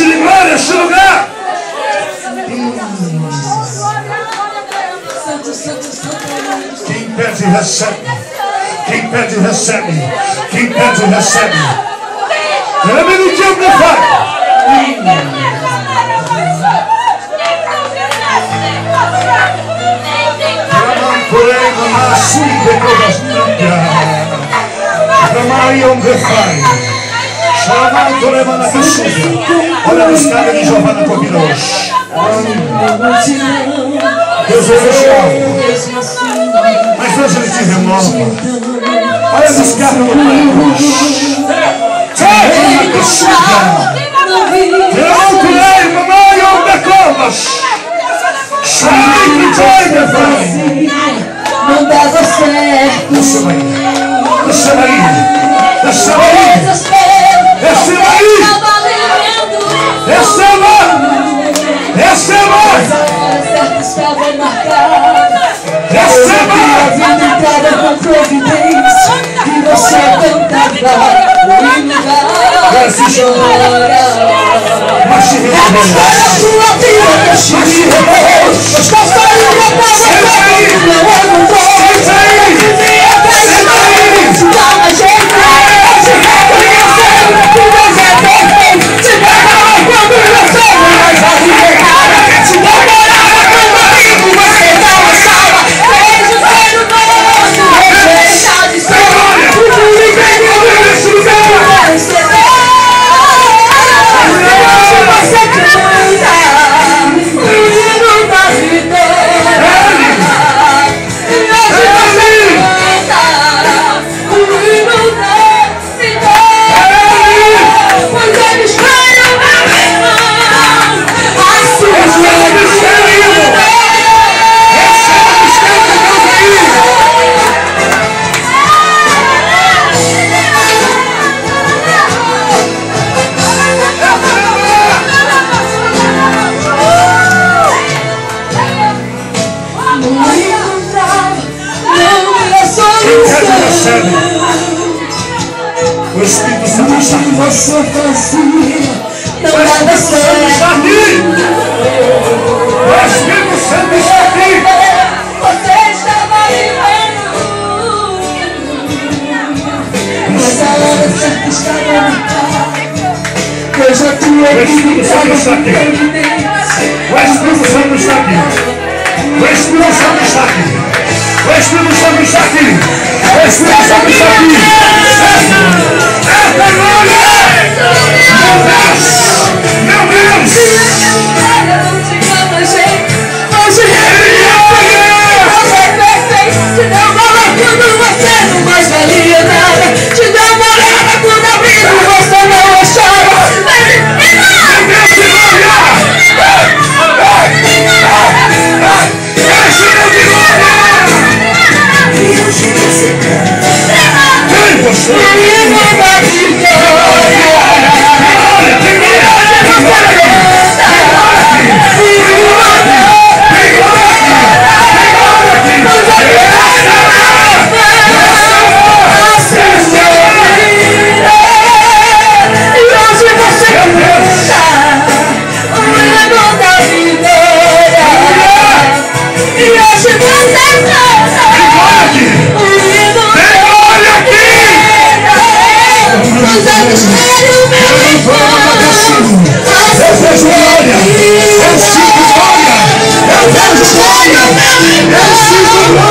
de glória este lugar. Quem pede, recebe. Quem pede, recebe. Quem pede, recebe. Let me amplify. Olha a escada de Giovana Covina hoje. Deus é real. Mas hoje ele te renova. Olha a escada do não dava certo. Desceu aí. Desceu aí. Desceu aí. Desceu aí. Receba! Receba! Receba! A vida inteira com providência e você cantava o lugar. Mas te revelou. Mas te revelou. Estou saindo pra você. O Espírito Santo está aqui. Você fazia, não dava certo. O Espírito Santo está aqui. Você estava vivendo, mas a hora certa estava marcada. Eu já tinha O Espírito Santo está aqui. O Espírito Santo está aqui. O Espírito Santo está aqui. O Espírito Santo está aqui. O Espírito Santo está aqui. Esta glória! Meu Deus! Meu Deus! Hoje você é perfeito. Te deu valor quando você não mais valia nada. Te deu morada quando abriu você não achava. Meu Deus de glória! Enche-me de glória! E hoje você Quem você? Eu vejo glória!